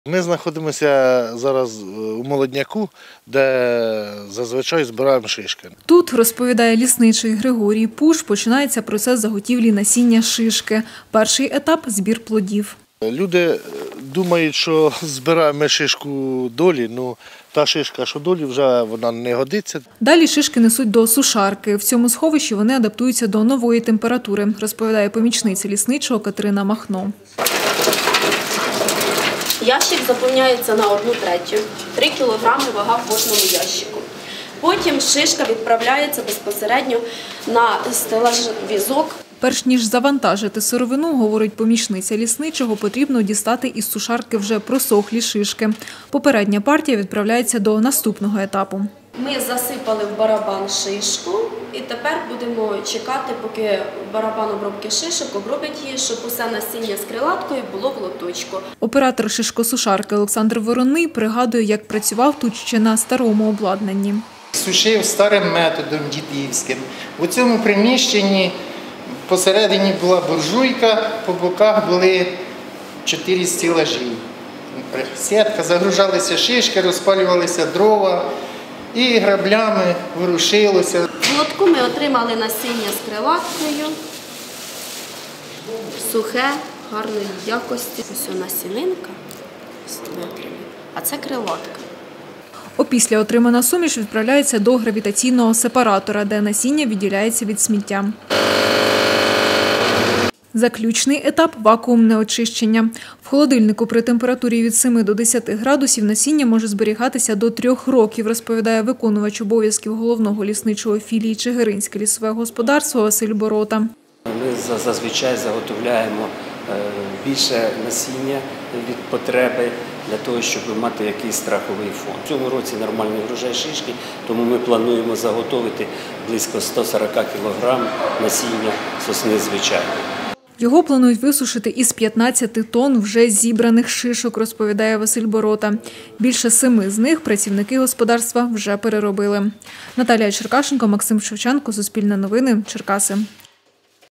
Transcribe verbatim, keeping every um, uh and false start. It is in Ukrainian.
Ми знаходимося зараз у Молодняку, де зазвичай збираємо шишки. Тут, розповідає лісничий Григорій Пуш, починається процес заготівлі насіння шишки. Перший етап – збір плодів. Люди думають, що збираємо шишку долі, ну та шишка, що долі, вже вона не годиться. Далі шишки несуть до сушарки. В цьому сховищі вони адаптуються до нової температури, розповідає помічниця лісничого Катерина Махно. Ящик заповняється на одну третю, три кілограми вага в кожному ящику. Потім шишка відправляється безпосередньо на стелаж-візок. Перш ніж завантажити сировину, говорить помічниця лісничого, потрібно дістати із сушарки вже просохлі шишки. Попередня партія відправляється до наступного етапу. Ми засипали в барабан шишку і тепер будемо чекати, поки барабан обробки шишок обробить її, щоб усе насіння з крилаткою було в лоточку. Оператор шишкосушарки Олександр Вороний пригадує, як працював тут ще на старому обладнанні. Сушив старим методом дідівським. У цьому приміщенні посередині була буржуйка, по боках були чотири стелажі. Сітка, загружалися шишки, розпалювалися дрова і граблями ворушилося. В лотку ми отримали насіння з крилаткою, сухе, гарної якості. Ось насінинка, а це крилатка. Опісля отримана суміш відправляється до гравітаційного сепаратора, де насіння відділяється від сміття. Заключний етап – вакуумне очищення. В холодильнику при температурі від семи до десяти градусів насіння може зберігатися до трьох років, розповідає виконувач обов'язків головного лісничого філії Чигиринське лісове господарство Василь Борота. Ми зазвичай заготовляємо більше насіння від потреби для того, щоб мати якийсь страховий фонд. В цьому році нормальний врожай шишки, тому ми плануємо заготовити близько ста сорока кілограмів насіння сосни звичайної. Його планують висушити із п'ятнадцяти тонн вже зібраних шишок, розповідає Василь Борота. Більше семи з них працівники господарства вже переробили. Наталія Черкашенко, Максим Шевченко, Суспільне новини, Черкаси.